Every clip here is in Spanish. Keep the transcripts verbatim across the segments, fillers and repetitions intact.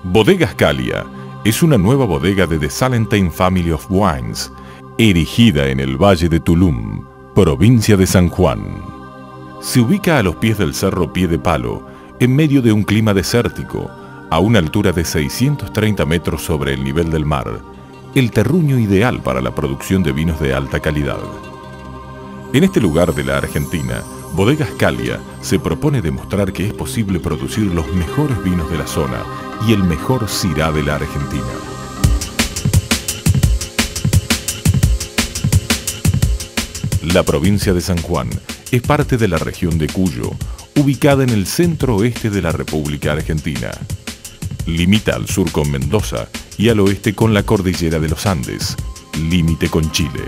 Bodegas Calia es una nueva bodega de The Salentine Family of Wines, erigida en el Valle de Tulum, provincia de San Juan. Se ubica a los pies del cerro Pie de Palo, en medio de un clima desértico, a una altura de seiscientos treinta metros sobre el nivel del mar, el terruño ideal para la producción de vinos de alta calidad. En este lugar de la Argentina, Bodegas Calia se propone demostrar que es posible producir los mejores vinos de la zona y el mejor Syrah de la Argentina. La provincia de San Juan es parte de la región de Cuyo, ubicada en el centro-oeste de la República Argentina. Limita al sur con Mendoza y al oeste con la cordillera de los Andes, límite con Chile.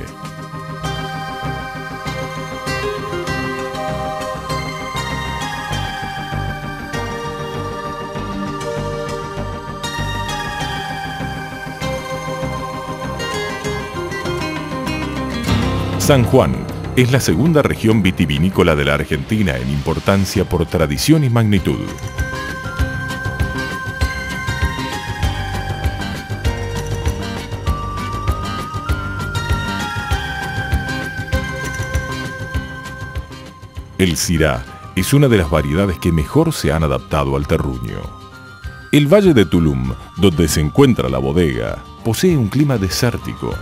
San Juan es la segunda región vitivinícola de la Argentina en importancia por tradición y magnitud. El Syrah es una de las variedades que mejor se han adaptado al terruño. El Valle de Tulum, donde se encuentra la bodega, posee un clima desértico.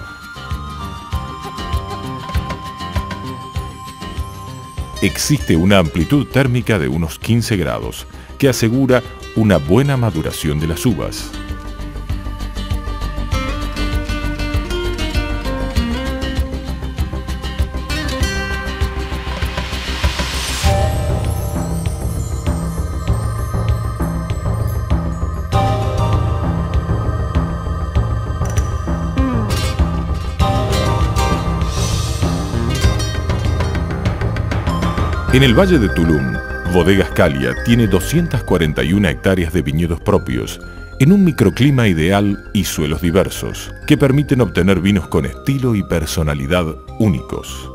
Existe una amplitud térmica de unos quince grados, que asegura una buena maduración de las uvas. En el Valle de Tulum, Bodegas Calia tiene doscientas cuarenta y una hectáreas de viñedos propios, en un microclima ideal y suelos diversos, que permiten obtener vinos con estilo y personalidad únicos.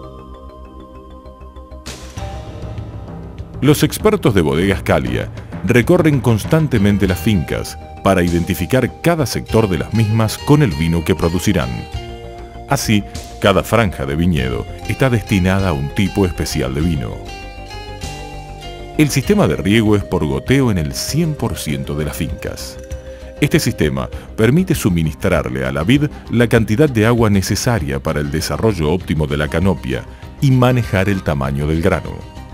Los expertos de Bodegas Calia recorren constantemente las fincas para identificar cada sector de las mismas con el vino que producirán. Así, cada franja de viñedo está destinada a un tipo especial de vino. El sistema de riego es por goteo en el cien por ciento de las fincas. Este sistema permite suministrarle a la vid la cantidad de agua necesaria para el desarrollo óptimo de la canopia y manejar el tamaño del grano.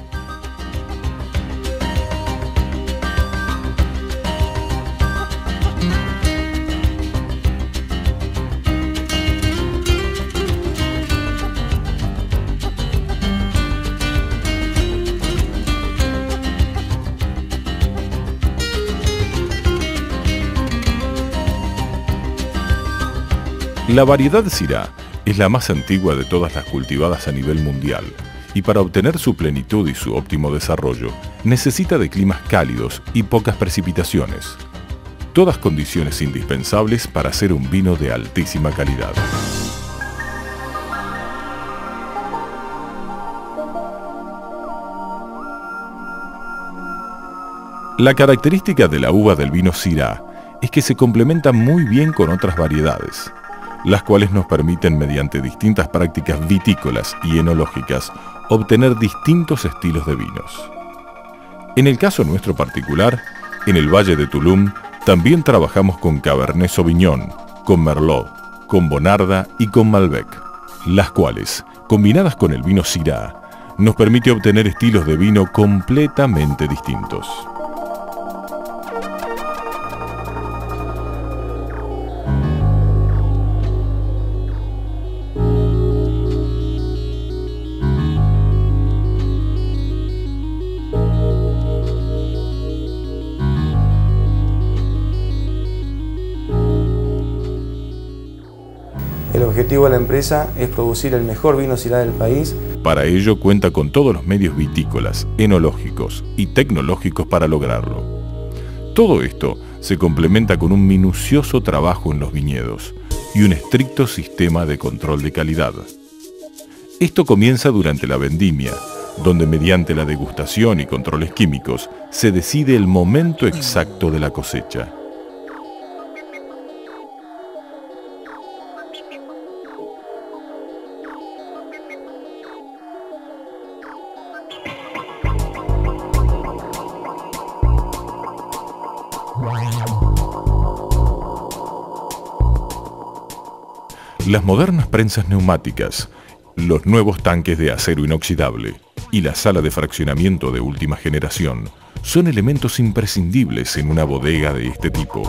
La variedad Syrah es la más antigua de todas las cultivadas a nivel mundial y para obtener su plenitud y su óptimo desarrollo necesita de climas cálidos y pocas precipitaciones. Todas condiciones indispensables para hacer un vino de altísima calidad. La característica de la uva del vino Syrah es que se complementa muy bien con otras variedades, las cuales nos permiten, mediante distintas prácticas vitícolas y enológicas, obtener distintos estilos de vinos. En el caso nuestro particular, en el Valle de Tulum, también trabajamos con Cabernet Sauvignon, con Merlot, con Bonarda y con Malbec, las cuales, combinadas con el vino Syrah, nos permite obtener estilos de vino completamente distintos. El objetivo de la empresa es producir el mejor vino Syrah del país. Para ello cuenta con todos los medios vitícolas, enológicos y tecnológicos para lograrlo. Todo esto se complementa con un minucioso trabajo en los viñedos y un estricto sistema de control de calidad. Esto comienza durante la vendimia, donde mediante la degustación y controles químicos se decide el momento exacto de la cosecha. Las modernas prensas neumáticas, los nuevos tanques de acero inoxidable y la sala de fraccionamiento de última generación son elementos imprescindibles en una bodega de este tipo.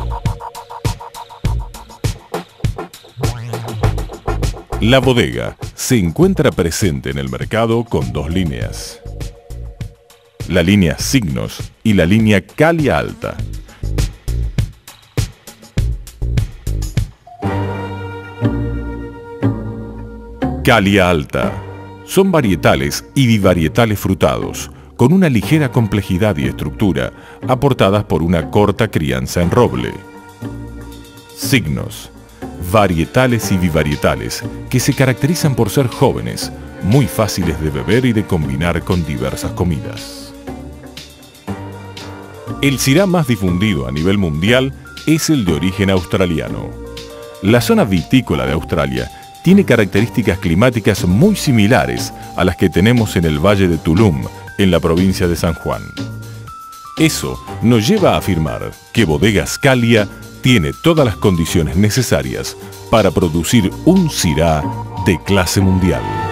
La bodega se encuentra presente en el mercado con dos líneas: la línea Signos y la línea Calia Alta. Calia Alta son varietales y bivarietales frutados, con una ligera complejidad y estructura, aportadas por una corta crianza en roble. Signos, varietales y bivarietales, que se caracterizan por ser jóvenes, muy fáciles de beber y de combinar con diversas comidas. El Syrah más difundido a nivel mundial es el de origen australiano. La zona vitícola de Australia tiene características climáticas muy similares a las que tenemos en el Valle de Tulum, en la provincia de San Juan. Eso nos lleva a afirmar que Bodegas Calia tiene todas las condiciones necesarias para producir un Syrah de clase mundial.